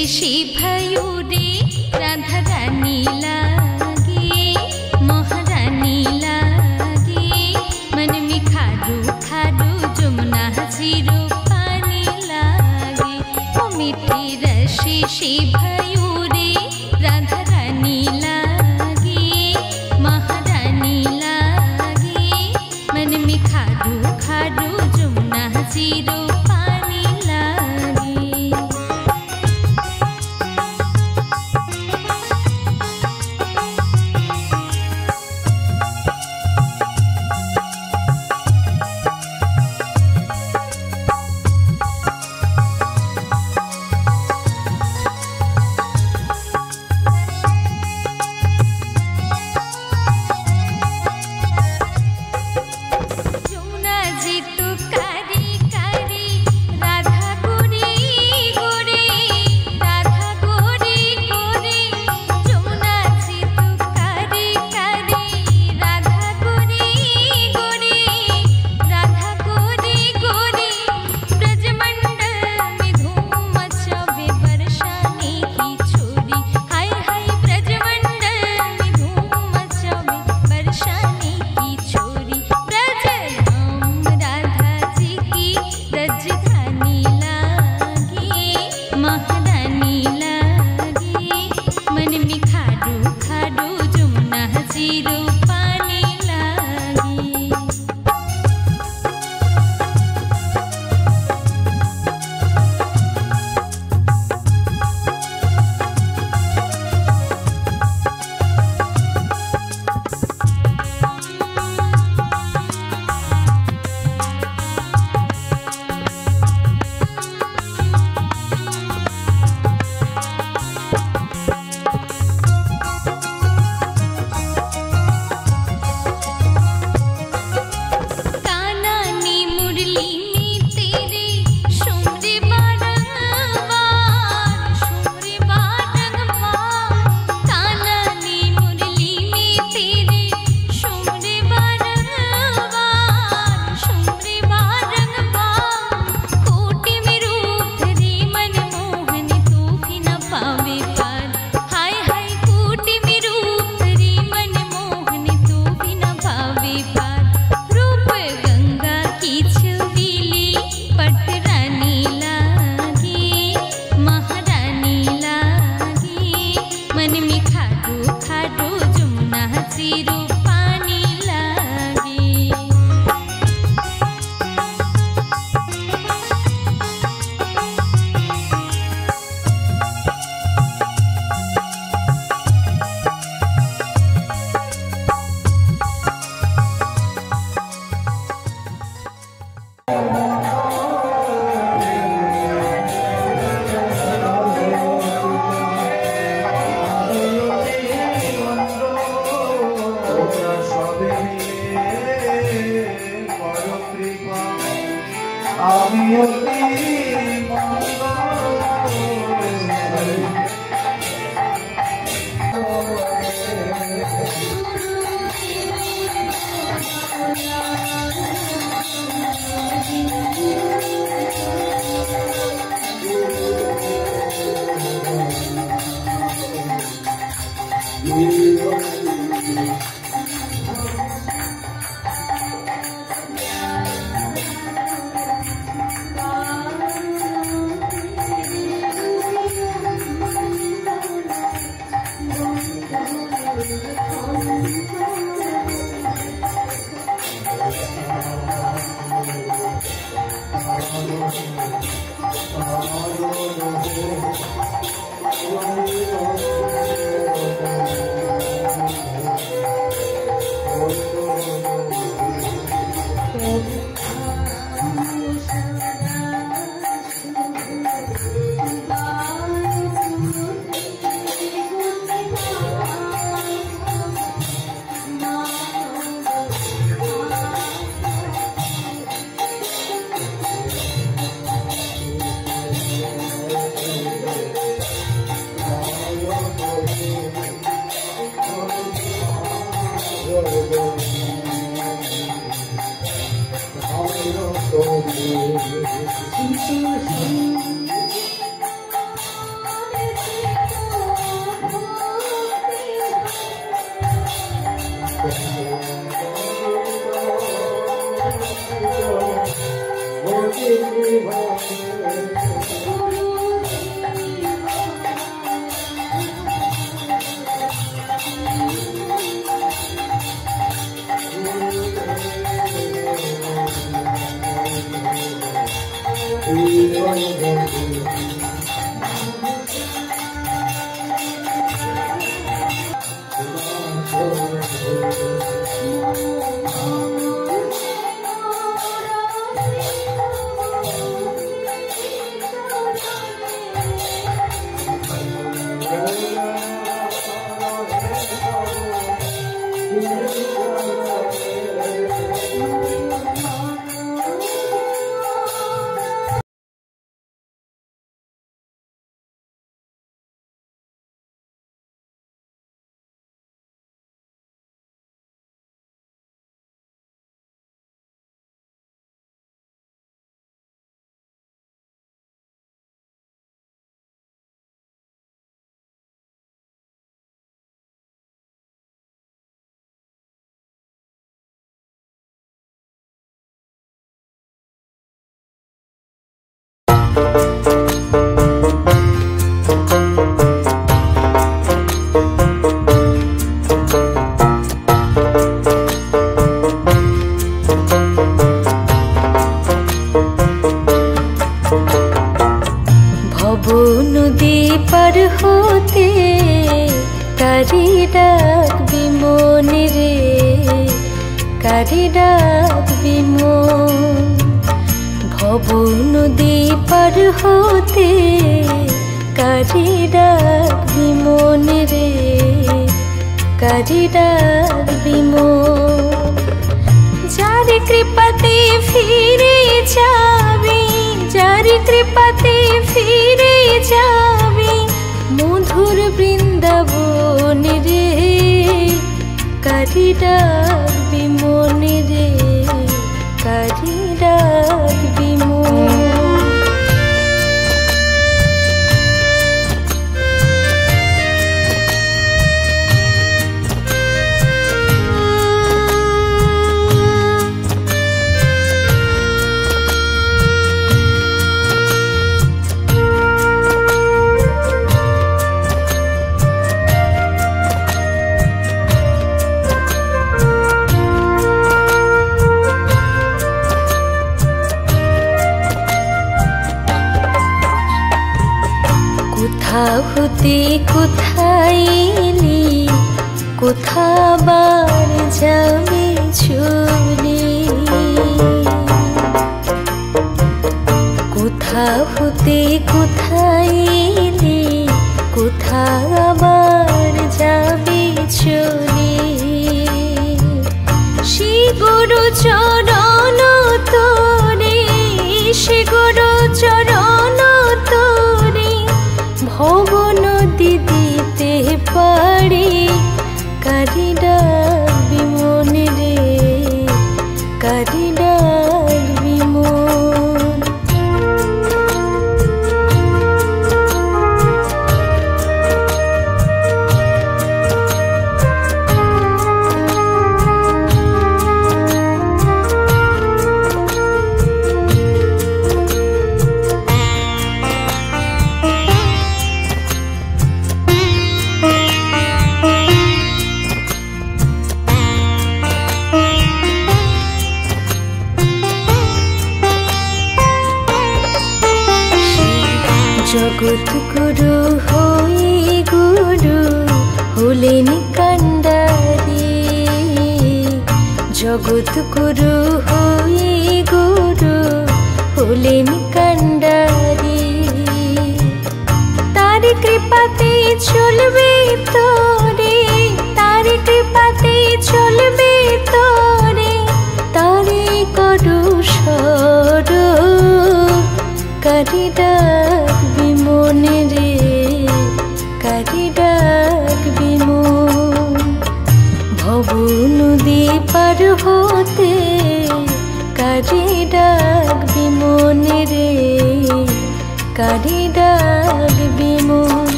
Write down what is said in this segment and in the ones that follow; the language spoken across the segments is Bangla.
ऋषि भयो रे राधा रानी लागे महारानी लागे मन में खारू खारू जमुना हसीरो पानी लागे ओ मीठी ऋषि भयो रे राधा रानी लागे महारानी लागे मन में खारू खारू जमुना हसीरो पानी लागे।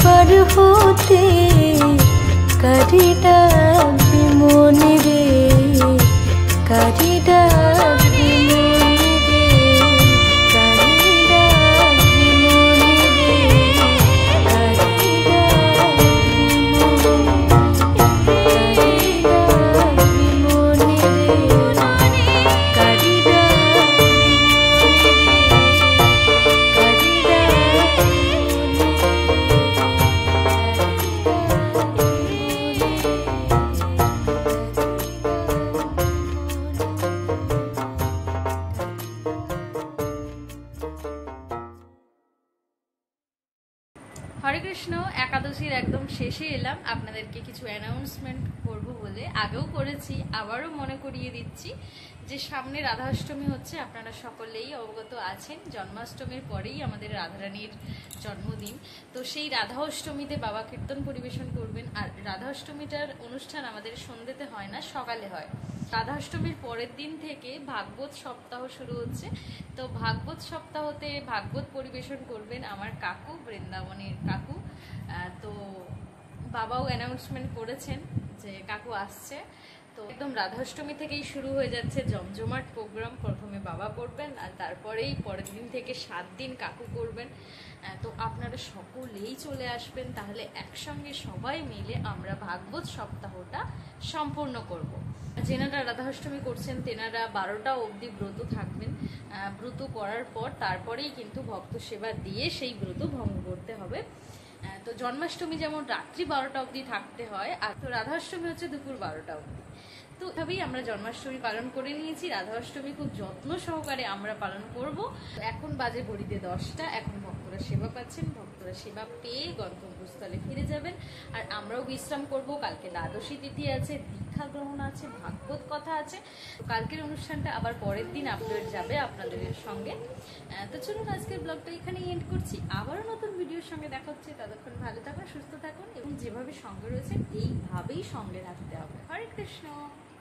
পার হতে কারি ডাকবি মনে রে, কারি ডাকবি মনে রে, কারি ডাকবি মনে রে, কারি ডাকবি মনে রে, কারি ডাকবি মনে রে, কারি হরে কৃষ্ণ। একাদশীর একদম শেষে এলাম, আপনাদেরকে কিছু অ্যানাউন্সমেন্ট করব বলে। আগেও করেছি, আবারও মনে করিয়ে দিচ্ছি যে সামনে রাধাষ্টমী হচ্ছে, আপনারা সকলেই অবগত আছেন। জন্মাষ্টমীর পরেই আমাদের রাধারানীর জন্মদিন, তো সেই রাধা অষ্টমীতে বাবা কীর্তন পরিবেশন করবেন। আর রাধা অষ্টমীটার অনুষ্ঠান আমাদের সন্ধ্যেতে হয় না, সকালে হয়। রাধাষ্টমীর পরের দিন থেকে ভাগবত সপ্তাহ শুরু হচ্ছে। তো ভাগবত সপ্তাহতে ভাগবত পরিবেশন করবেন আমার কাকু, বৃন্দাবনের কাকু। তো বাবাও অ্যানাউন্সমেন্ট করেছেন যে কাকু আসছে। তো একদম রাধাষ্টমী থেকেই শুরু হয়ে যাচ্ছে জমজমাট প্রোগ্রাম। প্রথমে বাবা করবেন আর তারপরেই পরের দিন থেকে 7 দিন কাকু করবেন। তো আপনারা সকলেই চলে আসবেন, তাহলে একসঙ্গে সবাই মিলে আমরা ভাগবত সপ্তাহটা সম্পূর্ণ করব। যেনারা রাধাষ্টমী করছেন তেনারা 12টা অবধি ব্রত থাকবেন। ব্রত করার পর তারপরেই কিন্তু ভক্ত সেবা দিয়ে সেই ব্রত ভঙ্গ করতে হবে। তো জন্মাষ্টমী যেমন রাত্রি 12টা অবধি থাকতে হয়, আর তো রাধাষ্টমী হচ্ছে দুপুর 12টা অবধি। তো এভাবেই আমরা জন্মাষ্টমী পালন করে নিয়েছি। রাধাষ্টমী খুব যত্ন সহকারে আমরা পালন করব। এখন বাজে ঘড়িতে 10টা। এখন ভক্তরা সেবা পাচ্ছেন, ভক্তরা সেবা পেয়ে গন্তব্যস্থলে ফিরে যাবেন। আর আমরাও বিশ্রাম করব। কালকে দ্বাদশী তিথি আছে, দীক্ষা গ্রহণ আছে, ভাগবত কথা আছে। কালকের অনুষ্ঠানটা আবার পরের দিন আপলোড যাবে আপনাদের সঙ্গে। তো চলুন আজকের ব্লগটা এখানেই এন্ড করছি। আবারও নতুন ভিডিওর সঙ্গে দেখা হচ্ছে। ততক্ষণ ভালো থাকুন, সুস্থ থাকুন এবং যেভাবে সঙ্গে রয়েছেন এইভাবেই সঙ্গে রাখতে হবে। হরে কৃষ্ণ।